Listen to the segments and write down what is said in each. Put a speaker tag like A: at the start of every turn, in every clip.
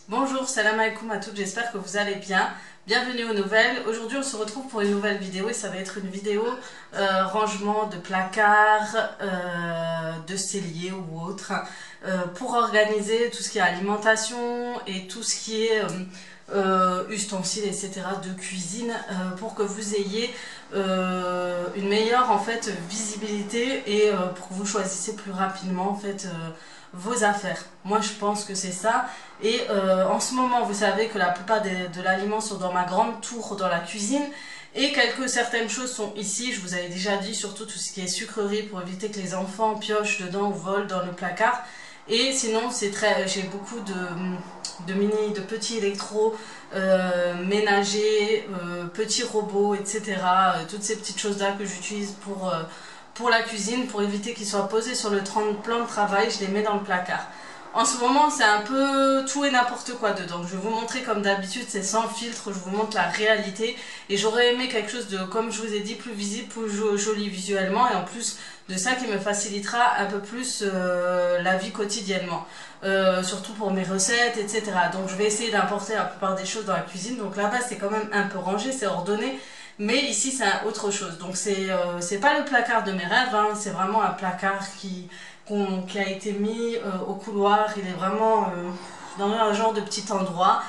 A: Bonjour, salam alaikum à toutes, j'espère que vous allez bien. Bienvenue aux nouvelles. Aujourd'hui on se retrouve pour une nouvelle vidéo et ça va être une vidéo rangement de placards, de celliers ou autre, pour organiser tout ce qui est alimentation et tout ce qui est ustensiles, etc. de cuisine, pour que vous ayez une meilleure en fait visibilité et pour que vous choisissiez plus rapidement en fait vos affaires. Moi je pense que c'est ça. Et en ce moment vous savez que la plupart de l'aliment sont dans ma grande tour dans la cuisine et certaines choses sont ici. Je vous avais déjà dit, surtout tout ce qui est sucrerie pour éviter que les enfants piochent dedans ou volent dans le placard. Et sinon j'ai beaucoup de petits électros ménagers, petits robots, etc. Toutes ces petites choses là que j'utilise pour la cuisine, pour éviter qu'ils soient posés sur le plan de travail, je les mets dans le placard. En ce moment, c'est un peu tout et n'importe quoi dedans. Je vais vous montrer comme d'habitude, c'est sans filtre, je vous montre la réalité. Et j'aurais aimé quelque chose de, comme je vous ai dit, plus visible, plus joli visuellement. Et en plus de ça, qui me facilitera un peu plus la vie quotidiennement. Surtout pour mes recettes, etc. Donc je vais essayer d'importer la plupart des choses dans la cuisine. Donc là-bas, c'est quand même un peu rangé, c'est ordonné. Mais ici, c'est autre chose. Donc c'est pas le placard de mes rêves, hein. C'est vraiment un placard qui a été mis au couloir. Il est vraiment dans un genre de petit endroit.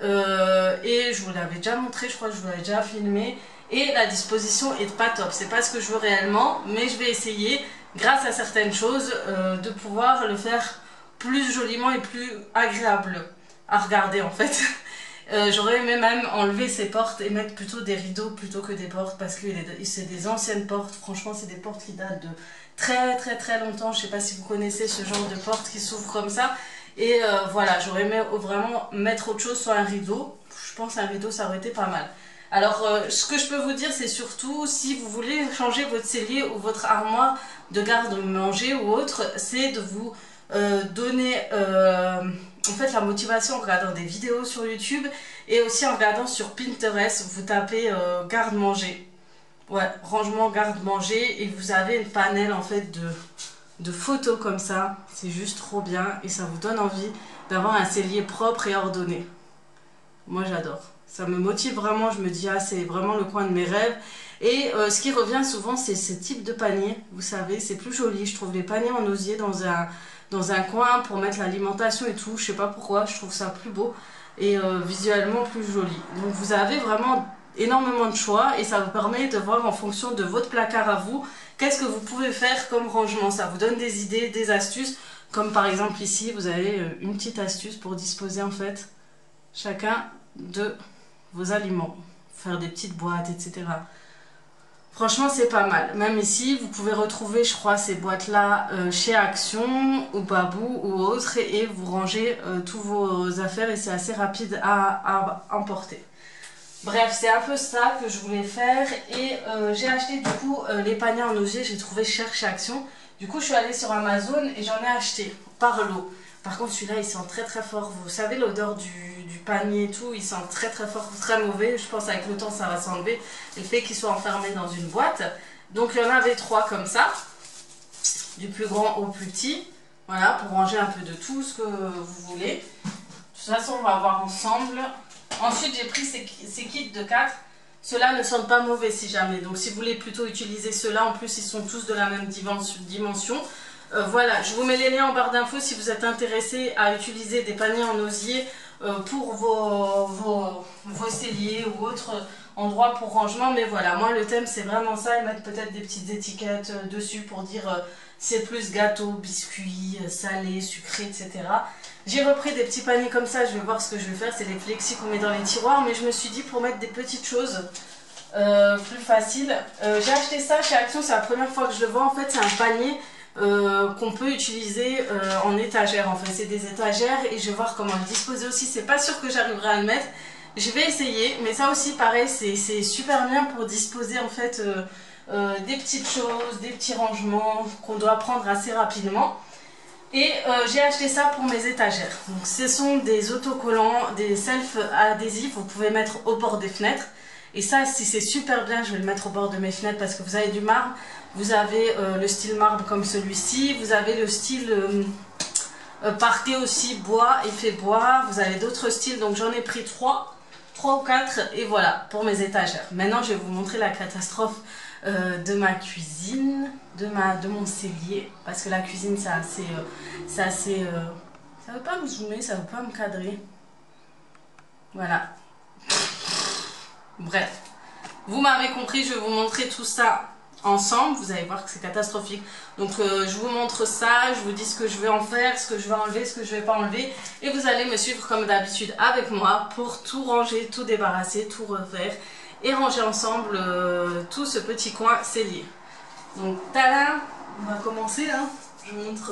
A: Et je vous l'avais déjà montré, je crois que je vous l'avais déjà filmé. Et la disposition est pas top. C'est pas ce que je veux réellement, mais je vais essayer, grâce à certaines choses, de pouvoir le faire plus joliment et plus agréable à regarder en fait. J'aurais aimé même enlever ces portes et mettre plutôt des rideaux plutôt que des portes, parce que c'est des anciennes portes. Franchement, c'est des portes qui datent de très longtemps. Je sais pas si vous connaissez ce genre de portes qui s'ouvrent comme ça. Et voilà, j'aurais aimé vraiment mettre autre chose, soit un rideau. Je pense qu'un rideau, ça aurait été pas mal. Alors, ce que je peux vous dire, c'est surtout, si vous voulez changer votre cellier ou votre armoire de garde-manger ou autre, c'est de vous donner en fait la motivation en regardant des vidéos sur YouTube et aussi en regardant sur Pinterest. Vous tapez garde-manger, ouais, rangement garde-manger, et vous avez une panel en fait de photos comme ça. C'est juste trop bien et ça vous donne envie d'avoir un cellier propre et ordonné. Moi j'adore, ça me motive vraiment. Je me dis, ah, c'est vraiment le coin de mes rêves. Et ce qui revient souvent, c'est ce type de panier. Vous savez, c'est plus joli, je trouve, les paniers en osier dans un coin pour mettre l'alimentation et tout. Je sais pas pourquoi, je trouve ça plus beau et visuellement plus joli. Donc vous avez vraiment énormément de choix et ça vous permet de voir en fonction de votre placard à vous, qu'est-ce que vous pouvez faire comme rangement. Ça vous donne des idées, des astuces, comme par exemple ici, vous avez une petite astuce pour disposer en fait chacun de vos aliments, faire des petites boîtes, etc. Franchement, c'est pas mal. Même ici, vous pouvez retrouver, je crois, ces boîtes-là chez Action ou Babou ou autre, et vous rangez tous vos affaires et c'est assez rapide à emporter. Bref, c'est un peu ça que je voulais faire. Et j'ai acheté du coup les paniers en osier, j'ai trouvé cher chez Action. Du coup, je suis allée sur Amazon et j'en ai acheté par lot. Par contre, celui-là, il sent très fort. Vous savez, l'odeur du panier et tout, il sent très fort, très mauvais. Je pense avec le temps, ça va s'enlever. Le fait qu'il soit enfermé dans une boîte. Donc, il y en avait 3 comme ça. Du plus grand au plus petit. Voilà, pour ranger un peu de tout ce que vous voulez. De toute façon, on va voir ensemble. Ensuite, j'ai pris ces kits de 4. Ceux-là ne sentent pas mauvais si jamais. Donc, si vous voulez plutôt utiliser ceux-là, en plus, ils sont tous de la même dimension. Voilà, je vous mets les liens en barre d'infos si vous êtes intéressé à utiliser des paniers en osier pour vos celliers ou autres endroits pour rangement. Mais voilà, moi le thème c'est vraiment ça, et mettre peut-être des petites étiquettes dessus pour dire c'est plus gâteau, biscuits, salé, sucré, etc. J'ai repris des petits paniers comme ça, je vais voir ce que je vais faire. C'est les flexis qu'on met dans les tiroirs, mais je me suis dit pour mettre des petites choses plus faciles. J'ai acheté ça chez Action, c'est la première fois que je le vois. En fait, c'est un panier qu'on peut utiliser en étagère. En fait, c'est des étagères et je vais voir comment le disposer aussi. C'est pas sûr que j'arriverai à le mettre. Je vais essayer, mais ça aussi, pareil, c'est super bien pour disposer en fait des petites choses, des petits rangements qu'on doit prendre assez rapidement. Et j'ai acheté ça pour mes étagères. Donc, ce sont des autocollants, des self-adhésifs. Vous pouvez mettre au bord des fenêtres. Et ça, si c'est super bien, je vais le mettre au bord de mes fenêtres parce que vous avez du marbre. Vous avez le style marbre comme celui-ci. Vous avez le style Parquet aussi, bois, effet bois. Vous avez d'autres styles, donc j'en ai pris 3 ou 4 et voilà pour mes étagères. Maintenant je vais vous montrer la catastrophe de ma cuisine, de mon cellier, parce que la cuisine c'est assez ça veut pas me zoomer, ça veut pas me cadrer. Voilà. Bref, vous m'avez compris, je vais vous montrer tout ça ensemble. Vous allez voir que c'est catastrophique. Donc je vous montre ça, je vous dis ce que je vais en faire, ce que je vais enlever, ce que je vais pas enlever. Et vous allez me suivre comme d'habitude avec moi pour tout ranger, tout débarrasser, tout refaire et ranger ensemble tout ce petit coin cellier. Donc tada, on va commencer là. Je vous montre...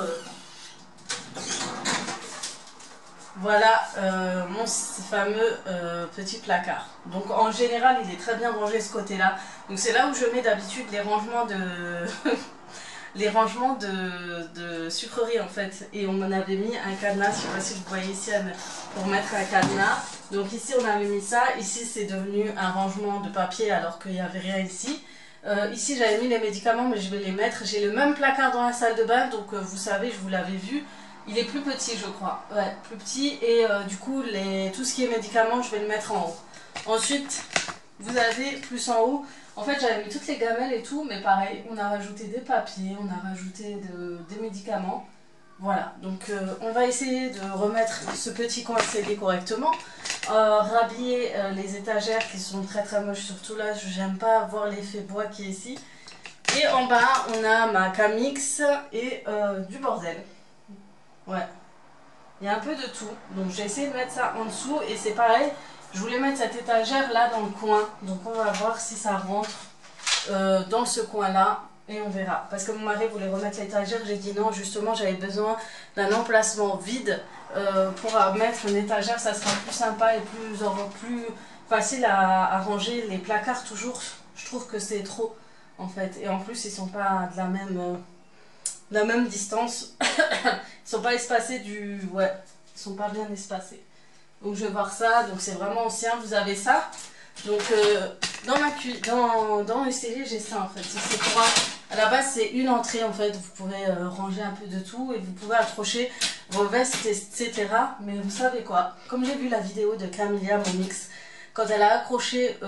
A: Voilà mon fameux petit placard. Donc en général il est très bien rangé ce côté là. Donc c'est là où je mets d'habitude les rangements de les rangements de sucreries en fait. Et on en avait mis un cadenas, je sais pas si vous voyez ici pour mettre un cadenas. Donc ici on avait mis ça, ici c'est devenu un rangement de papier alors qu'il n'y avait rien ici. Ici j'avais mis les médicaments mais je vais les mettre. J'ai le même placard dans la salle de bain donc vous savez, je vous l'avais vu. Il est plus petit je crois, ouais, plus petit et du coup tout ce qui est médicaments je vais le mettre en haut. Ensuite vous avez plus en haut, en fait j'avais mis toutes les gamelles et tout mais pareil on a rajouté des papiers, on a rajouté des médicaments. Voilà, donc on va essayer de remettre ce petit coin scellé correctement, rhabiller les étagères qui sont très très moches, surtout là j'aime pas voir l'effet bois qui est ici. Et en bas on a ma Camix et du bordel. Ouais, il y a un peu de tout. Donc j'ai essayé de mettre ça en dessous et c'est pareil. Je voulais mettre cette étagère là dans le coin. Donc on va voir si ça rentre dans ce coin là et on verra. Parce que mon mari voulait remettre l'étagère. J'ai dit non, justement j'avais besoin d'un emplacement vide pour mettre une étagère. Ça sera plus sympa et plus facile à ranger. Les placards toujours, je trouve que c'est trop en fait. Et en plus ils sont pas de la même distance. Ils sont pas espacés ouais, ils sont pas bien espacés. Donc je vais voir ça, donc c'est vraiment ancien, vous avez ça. Donc dans le cellier j'ai ça en fait. C'est pour à la base c'est une entrée en fait, vous pouvez ranger un peu de tout et vous pouvez accrocher vos vestes etc. Mais vous savez quoi, comme j'ai vu la vidéo de Camilla, mon mix, quand elle a accroché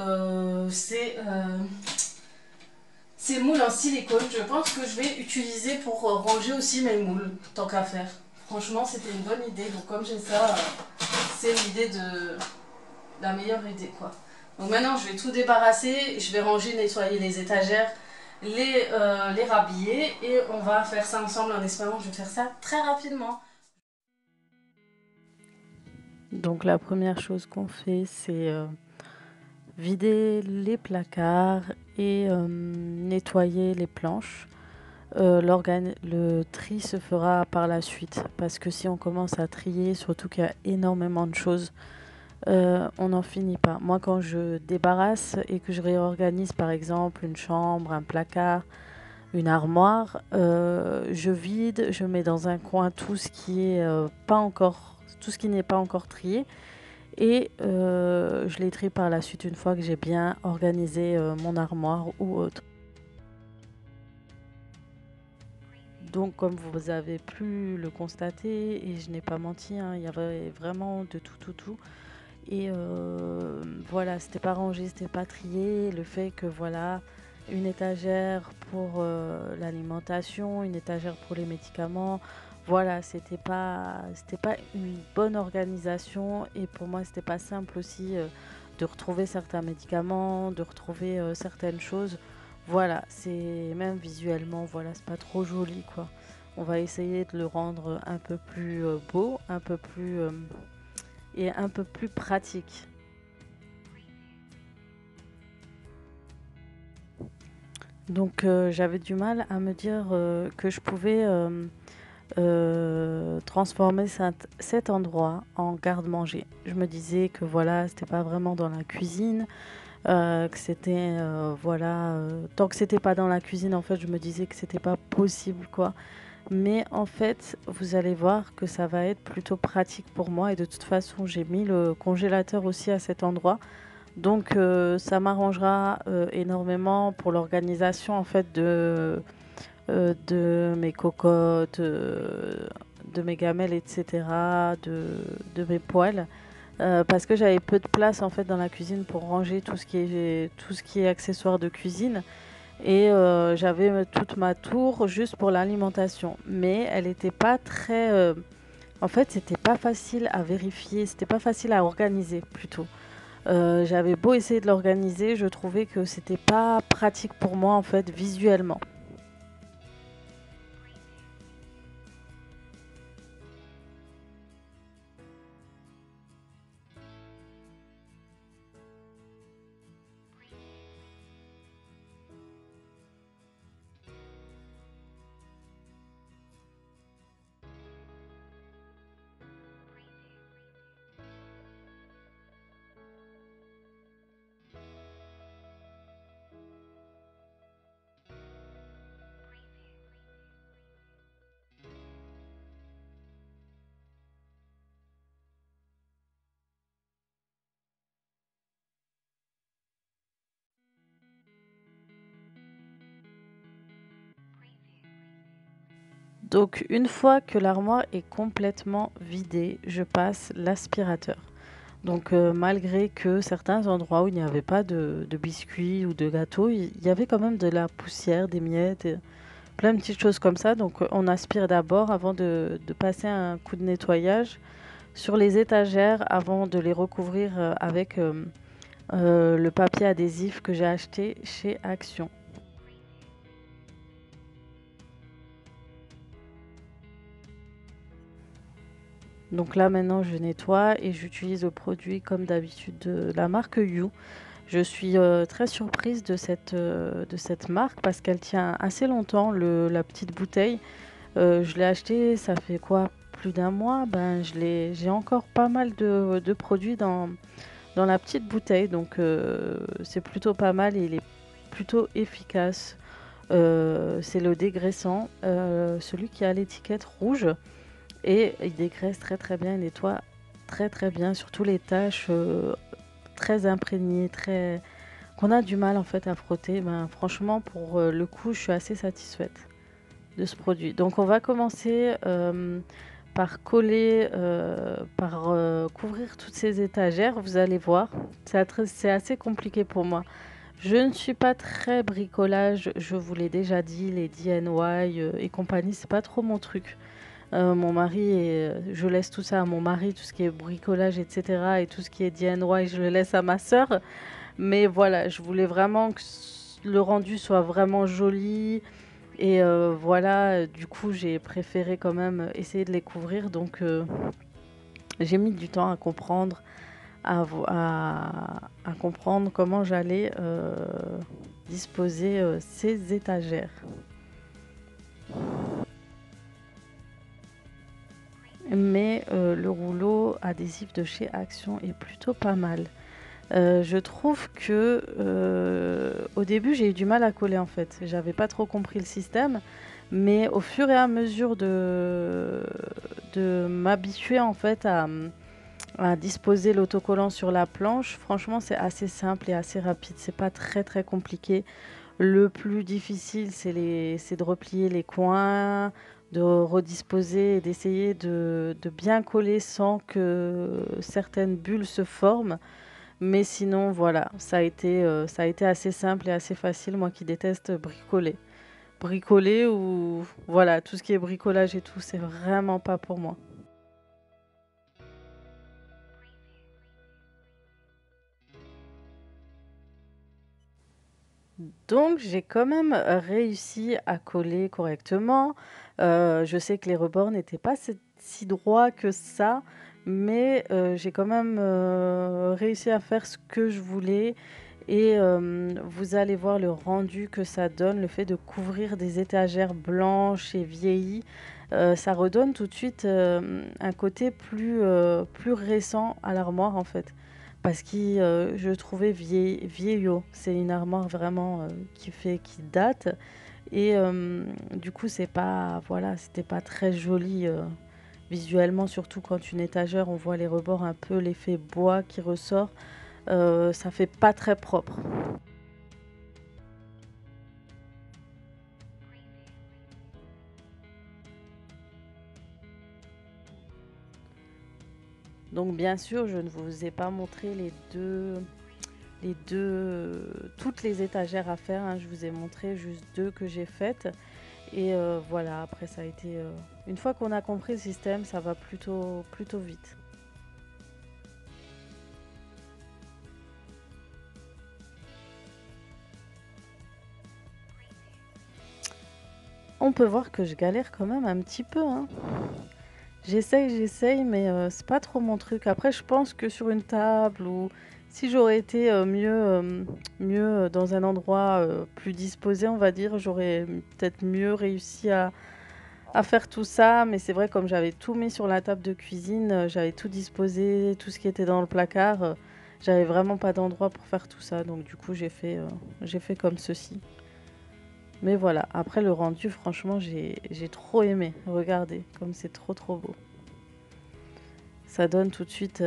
A: ces moules en silicone, je pense que je vais utiliser pour ranger aussi mes moules, tant qu'à faire. Franchement, c'était une bonne idée. Donc comme j'ai ça, c'est l'idée la meilleure idée quoi. Donc maintenant, je vais tout débarrasser, je vais ranger, nettoyer les étagères, les rhabiller et on va faire ça ensemble en espérant que je vais faire ça très rapidement. Donc la première chose qu'on fait, c'est vider les placards et nettoyer les planches. Le tri se fera par la suite parce que si on commence à trier, surtout qu'il y a énormément de choses, on n'en finit pas. Moi quand je débarrasse et que je réorganise par exemple une chambre, un placard, une armoire, je vide, je mets dans un coin tout ce qui est tout ce qui n'est pas encore trié et je les trie par la suite une fois que j'ai bien organisé mon armoire ou autre. Donc comme vous avez pu le constater, et je n'ai pas menti, hein, il y avait vraiment de tout. Et voilà, c'était pas rangé, c'était pas trié. Le fait que voilà, une étagère pour l'alimentation, une étagère pour les médicaments, voilà, c'était pas une bonne organisation. Et pour moi, c'était pas simple aussi de retrouver certains médicaments, de retrouver certaines choses. Voilà, c'est même visuellement, voilà, c'est pas trop joli quoi. On va essayer de le rendre un peu plus beau, un peu plus et un peu plus pratique. Donc j'avais du mal à me dire que je pouvais transformer cet endroit en garde-manger. Je me disais que voilà, c'était pas vraiment dans la cuisine. Que c'était voilà tant que c'était pas dans la cuisine en fait je me disais que c'était pas possible quoi, mais en fait vous allez voir que ça va être plutôt pratique pour moi et de toute façon j'ai mis le congélateur aussi à cet endroit donc ça m'arrangera énormément pour l'organisation en fait de mes cocottes
B: de mes gamelles, etc., de mes poêles. Parce que j'avais peu de place en fait dans la cuisine pour ranger tout ce qui est accessoires de cuisine. Et j'avais toute ma tour juste pour l'alimentation. Mais elle n'était pas très... en fait, c'était pas facile à vérifier, c'était pas facile à organiser plutôt. J'avais beau essayer de l'organiser, je trouvais que c'était pas pratique pour moi en fait visuellement. Donc une fois que l'armoire est complètement vidée, je passe l'aspirateur. Donc malgré que certains endroits où il n'y avait pas de biscuits ou de gâteaux, il y avait quand même de la poussière, des miettes, plein de petites choses comme ça. Donc on aspire d'abord avant de passer un coup de nettoyage sur les étagères avant de les recouvrir avec le papier adhésif que j'ai acheté chez Action. Donc là maintenant je nettoie et j'utilise le produit comme d'habitude de la marque You. Je suis très surprise de cette marque parce qu'elle tient assez longtemps, la petite bouteille. Je l'ai achetée, ça fait quoi? Plus d'un mois. Ben, j'ai encore pas mal de produits dans la petite bouteille. Donc c'est plutôt pas mal et il est plutôt efficace. C'est le dégraissant, celui qui a l'étiquette rouge. Et il dégraisse très très bien, il nettoie très très bien, surtout les taches très imprégnées, très qu'on a du mal en fait à frotter. Ben, franchement, pour le coup, je suis assez satisfaite de ce produit. Donc on va commencer par coller, par couvrir toutes ces étagères. Vous allez voir, c'est assez compliqué pour moi. Je ne suis pas très bricolage, je vous l'ai déjà dit, les DIY et compagnie, c'est pas trop mon truc. Mon mari, je laisse tout ça à mon mari, tout ce qui est bricolage, etc. Et tout ce qui est DIY, je le laisse à ma sœur. Mais voilà, je voulais vraiment que le rendu soit vraiment joli. Et voilà, du coup, j'ai préféré quand même essayer de les couvrir. Donc, j'ai mis du temps à comprendre, à comprendre comment j'allais disposer ces étagères. Mais le rouleau adhésif de chez Action est plutôt pas mal. Je trouve que au début j'ai eu du mal à coller en fait. J'avais pas trop compris le système, mais au fur et à mesure de m'habituer en fait à disposer l'autocollant sur la planche, franchement c'est assez simple et assez rapide. C'est pas très très compliqué. Le plus difficile c'est de replier les coins, de redisposer et d'essayer de bien coller sans que certaines bulles se forment. Mais sinon, voilà, ça a été assez simple et assez facile, moi qui déteste bricoler. Bricoler ou voilà, tout ce qui est bricolage et tout, c'est vraiment pas pour moi. Donc j'ai quand même réussi à coller correctement. Je sais que les rebords n'étaient pas si droits que ça, mais j'ai quand même réussi à faire ce que je voulais. Et vous allez voir le rendu que ça donne, le fait de couvrir des étagères blanches et vieillies. Ça redonne tout de suite un côté plus récent à l'armoire en fait. Parce que je trouvais vieillot. C'est une armoire vraiment qui date. Et du coup, c'est pas, voilà, c'était pas très joli visuellement, surtout quand une étagère, on voit les rebords un peu l'effet bois qui ressort. Ça fait pas très propre. Donc bien sûr, je ne vous ai pas montré toutes les étagères à faire, hein. Je vous ai montré juste 2 que j'ai faites. Et voilà, après ça a été... une fois qu'on a compris le système, ça va plutôt vite. On peut voir que je galère quand même un petit peu, hein. J'essaye, mais c'est pas trop mon truc. Après, je pense que sur une table ou si j'aurais été mieux dans un endroit plus disposé, on va dire, j'aurais peut-être mieux réussi à faire tout ça. Mais c'est vrai, comme j'avais tout mis sur la table de cuisine, j'avais tout disposé, tout ce qui était dans le placard, j'avais vraiment pas d'endroit pour faire tout ça. Donc du coup, j'ai fait comme ceci. Mais voilà, après le rendu, franchement, j'ai trop aimé. Regardez, comme c'est trop beau. Ça donne tout de suite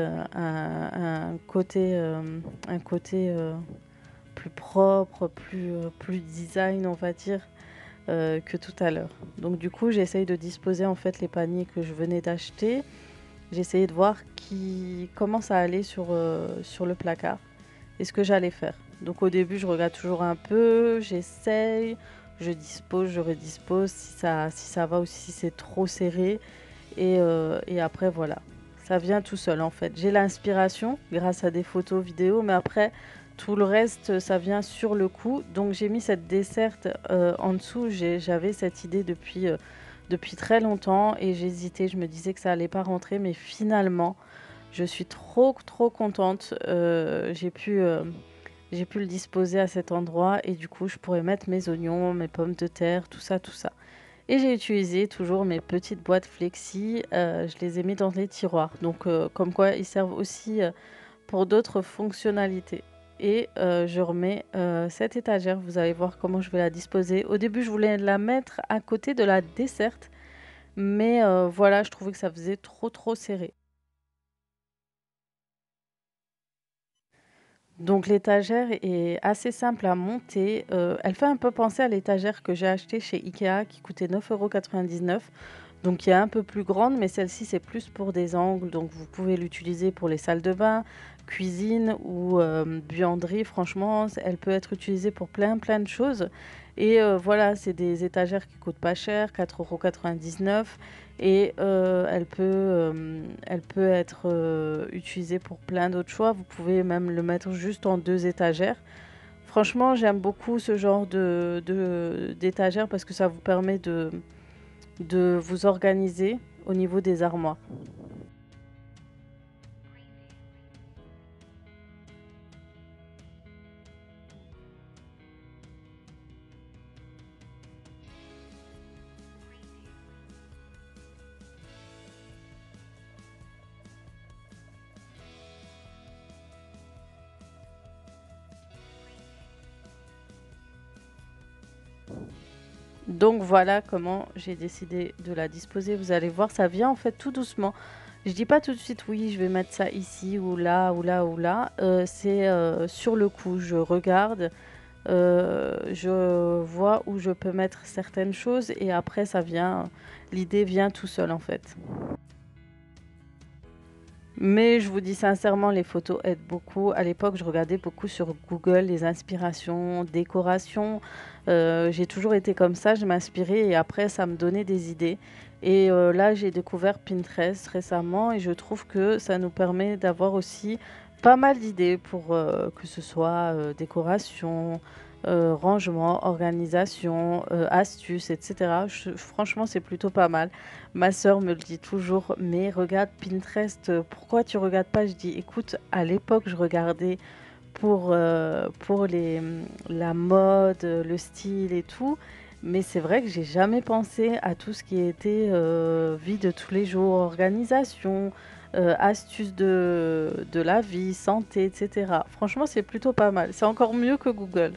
B: un côté plus propre, plus design, on va dire, que tout à l'heure. Donc du coup, j'essaye de disposer en fait les paniers que je venais d'acheter. J'essayais de voir comment ça allait sur le placard et ce que j'allais faire. Donc au début, je regarde toujours un peu, j'essaye, je dispose, je redispose si ça va ou si c'est trop serré. Et après, voilà. Ça vient tout seul, en fait. J'ai l'inspiration grâce à des photos, vidéos, mais après, tout le reste, ça vient sur le coup. Donc, j'ai mis cette desserte en dessous. J'avais cette idée depuis très longtemps et j'hésitais. Je me disais que ça allait pas rentrer, mais finalement, je suis trop contente. J'ai pu le disposer à cet endroit et du coup, je pourrais mettre mes oignons, mes pommes de terre, tout ça, tout ça. Et j'ai utilisé toujours mes petites boîtes flexi, je les ai mis dans les tiroirs. Donc comme quoi ils servent aussi, pour d'autres fonctionnalités. Et je remets, cette étagère, vous allez voir comment je vais la disposer. Au début, je voulais la mettre à côté de la desserte, mais voilà, je trouvais que ça faisait trop serré. Donc l'étagère est assez simple à monter, elle fait un peu penser à l'étagère que j'ai achetée chez IKEA qui coûtait 9,99 €. Donc qui est un peu plus grande, mais celle-ci c'est plus pour des angles, donc vous pouvez l'utiliser pour les salles de bain, cuisine ou buanderie. Franchement, elle peut être utilisée pour plein de choses. Et voilà, c'est des étagères qui coûtent pas cher, 4,99 €. Et elle peut être utilisée pour plein d'autres choix. Vous pouvez même le mettre juste en 2 étagères. Franchement, j'aime beaucoup ce genre d'étagère parce que ça vous permet de vous organiser au niveau des armoires. Donc voilà comment j'ai décidé de la disposer. Vous allez voir, ça vient en fait tout doucement. Je dis pas tout de suite oui, je vais mettre ça ici ou là ou là ou là. C'est sur le coup, je regarde, je vois où je peux mettre certaines choses et après ça vient, l'idée vient tout seul en fait. Mais je vous dis sincèrement, les photos aident beaucoup. À l'époque, je regardais beaucoup sur Google les inspirations, décorations. J'ai toujours été comme ça, je m'inspirais et après ça me donnait des idées. Et là, j'ai découvert Pinterest récemment et je trouve que ça nous permet d'avoir aussi pas mal d'idées pour que ce soit décoration, rangement, organisation, astuces, etc. Franchement, c'est plutôt pas mal. Ma sœur me le dit toujours, mais regarde Pinterest, pourquoi tu regardes pas? Je dis, écoute, à l'époque, je regardais pour la mode, le style et tout, mais c'est vrai que j'ai jamais pensé à tout ce qui était vie de tous les jours, organisation, astuces de la vie, santé, etc. Franchement, c'est plutôt pas mal. C'est encore mieux que Google.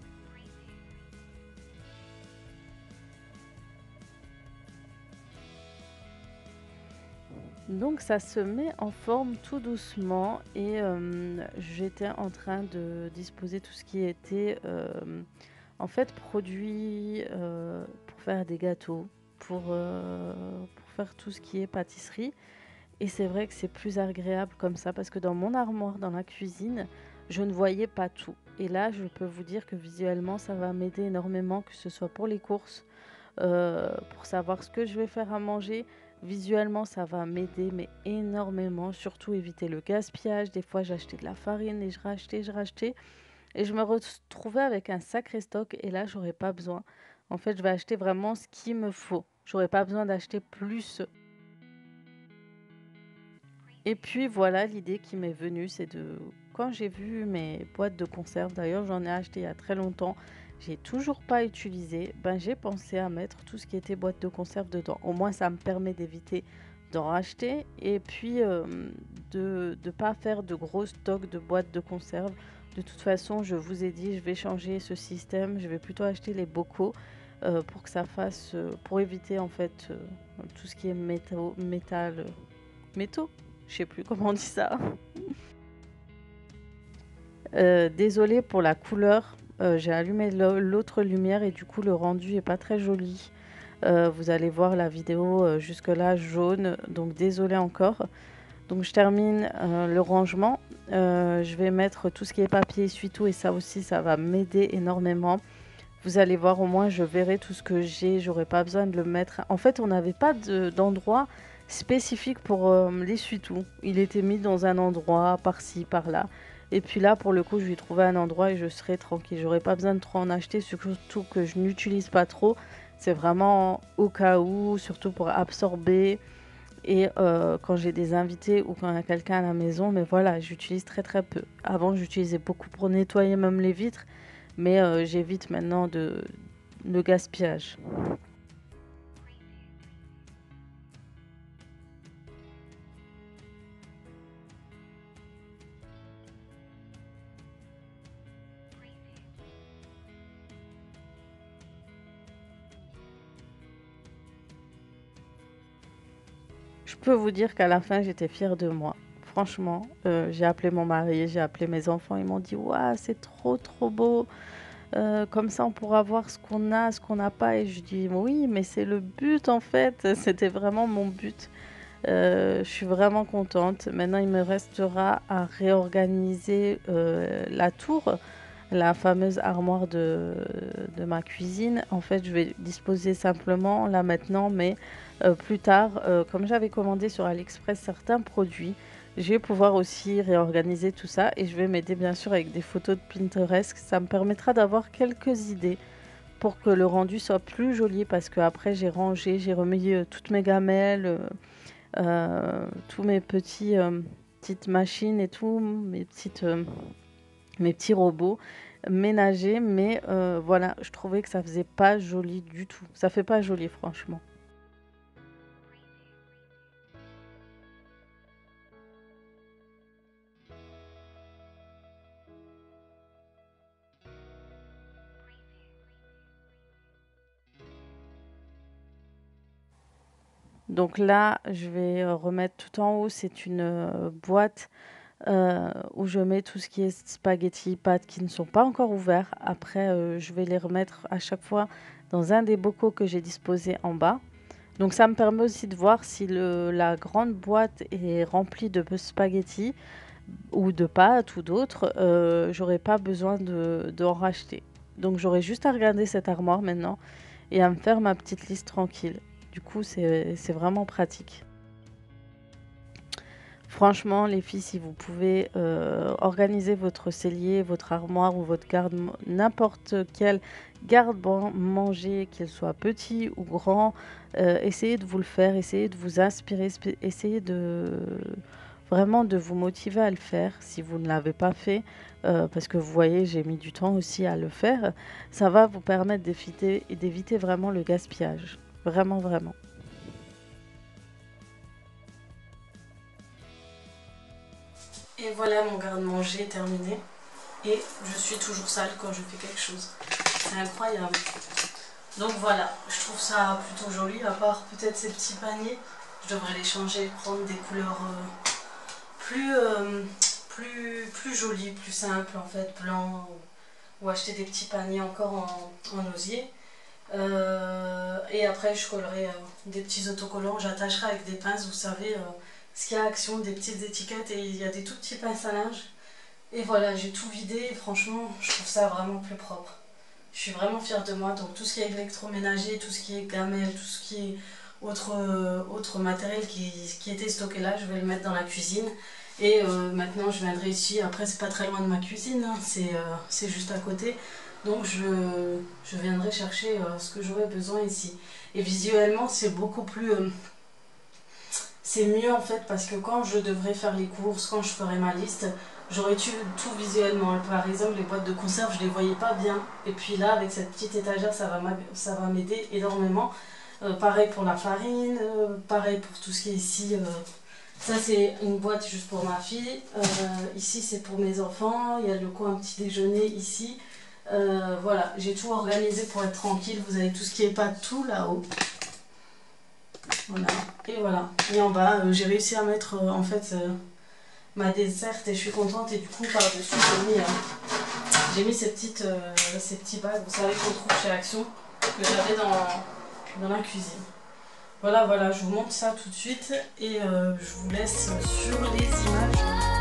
B: Donc ça se met en forme tout doucement et j'étais en train de disposer tout ce qui était en fait produit pour faire des gâteaux, pour faire tout ce qui est pâtisserie. Et c'est vrai que c'est plus agréable comme ça parce que dans mon armoire, dans la cuisine, je ne voyais pas tout. Et là, je peux vous dire que visuellement, ça va m'aider énormément, que ce soit pour les courses, pour savoir ce que je vais faire à manger. Visuellement, ça va m'aider, mais énormément, surtout éviter le gaspillage. Des fois, j'achetais de la farine et je rachetais. Et je me retrouvais avec un sacré stock et là, j'aurais pas besoin. En fait, je vais acheter vraiment ce qu'il me faut. J'aurais pas besoin d'acheter plus. Et puis voilà, l'idée qui m'est venue, c'est de quand j'ai vu mes boîtes de conserve, d'ailleurs j'en ai acheté il y a très longtemps, j'ai toujours pas utilisé, ben j'ai pensé à mettre tout ce qui était boîte de conserve dedans. Au moins ça me permet d'éviter d'en racheter et puis de ne pas faire de gros stocks de boîtes de conserve. De toute façon, je vous ai dit, je vais changer ce système, je vais plutôt acheter les bocaux pour que ça fasse, pour éviter en fait tout ce qui est métaux, je sais plus comment on dit ça. Désolée pour la couleur, j'ai allumé l'autre lumière et du coup le rendu est pas très joli. Vous allez voir la vidéo jusque-là jaune, donc désolée encore. Donc je termine le rangement. Je vais mettre tout ce qui est papier essuie-tout et ça aussi ça va m'aider énormément. Vous allez voir, au moins je verrai tout ce que j'ai, j'aurai pas besoin de le mettre. En fait, on n'avait pas d'endroit spécifique pour l'essuie-tout. Il était mis dans un endroit par-ci, par-là. Et puis là, pour le coup, je vais trouver un endroit et je serai tranquille. J'aurai pas besoin de trop en acheter, surtout que je n'utilise pas trop. C'est vraiment au cas où, surtout pour absorber. Et quand j'ai des invités ou quand il y a quelqu'un à la maison, mais voilà, j'utilise très très peu. Avant, j'utilisais beaucoup pour nettoyer même les vitres, mais j'évite maintenant le gaspillage. Je peux vous dire qu'à la fin, j'étais fière de moi. Franchement, j'ai appelé mon mari, j'ai appelé mes enfants, ils m'ont dit: «Waouh, c'est trop, trop beau, comme ça on pourra voir ce qu'on a, ce qu'on n'a pas» et je dis: «Oui, mais c'est le but en fait, c'était vraiment mon but». Je suis vraiment contente. Maintenant, il me restera à réorganiser, la tour, la fameuse armoire de ma cuisine. En fait, je vais disposer simplement là maintenant, mais plus tard, comme j'avais commandé sur AliExpress certains produits, je vais pouvoir aussi réorganiser tout ça et je vais m'aider bien sûr avec des photos de Pinterest. Ça me permettra d'avoir quelques idées pour que le rendu soit plus joli parce qu'après j'ai rangé, j'ai remis, toutes mes gamelles, tous mes petits, petites machines et tout, mes petits robots ménagers, mais voilà, je trouvais que ça faisait pas joli du tout. Ça fait pas joli franchement. Donc là, je vais, remettre tout en haut, c'est une, boîte, où je mets tout ce qui est spaghettis, pâtes qui ne sont pas encore ouverts. Après, je vais les remettre à chaque fois dans un des bocaux que j'ai disposés en bas. Donc ça me permet aussi de voir si la grande boîte est remplie de spaghettis ou de pâtes ou d'autres, j'aurais pas besoin d'en racheter. Donc j'aurais juste à regarder cette armoire maintenant et à me faire ma petite liste tranquille. Du coup, c'est vraiment pratique. Franchement, les filles, si vous pouvez organiser votre cellier, votre armoire ou votre garde, n'importe quel garde-manger, qu'il soit petit ou grand, essayez de vous le faire, essayez de vous inspirer, essayez de vraiment de vous motiver à le faire si vous ne l'avez pas fait, parce que vous voyez, j'ai mis du temps aussi à le faire. Ça va vous permettre d'éviter vraiment le gaspillage. Vraiment, vraiment.
A: Et voilà, mon garde-manger est terminé. Et je suis toujours sale quand je fais quelque chose. C'est incroyable. Donc voilà, je trouve ça plutôt joli, à part peut-être ces petits paniers. Je devrais les changer, prendre des couleurs plus jolies, plus simples en fait, blancs. Ou acheter des petits paniers encore en osier. Et après, je collerai des petits autocollants. J'attacherai avec des pinces, vous savez, ce qu'il y a Action, des petites étiquettes et il y a des tout petits pinces à linge. Et voilà, j'ai tout vidé et franchement, je trouve ça vraiment plus propre. Je suis vraiment fière de moi. Donc tout ce qui est électroménager, tout ce qui est gamelle, tout ce qui est autre matériel qui était stocké là, je vais le mettre dans la cuisine. Et maintenant je viendrai ici, après c'est pas très loin de ma cuisine, hein, c'est juste à côté. Donc je viendrai chercher ce que j'aurais besoin ici. Et visuellement c'est beaucoup plus... c'est mieux en fait parce que quand je devrais faire les courses, quand je ferai ma liste, j'aurais tout visuellement. Par exemple les boîtes de conserve je les voyais pas bien. Et puis là avec cette petite étagère ça va m'aider énormément. Pareil pour la farine, pareil pour tout ce qui est ici. Ça c'est une boîte juste pour ma fille. Ici c'est pour mes enfants. Il y a le coin petit déjeuner ici. Voilà, j'ai tout organisé pour être tranquille. Vous avez tout ce qui est pas tout là-haut. Voilà, et voilà. Et en bas, j'ai réussi à mettre en fait ma desserte et je suis contente. Et du coup, par-dessus, j'ai mis ces petits bacs, vous savez, qu'on trouve chez Action, que j'avais dans la cuisine. Voilà, voilà, je vous montre ça tout de suite et je vous laisse sur les images.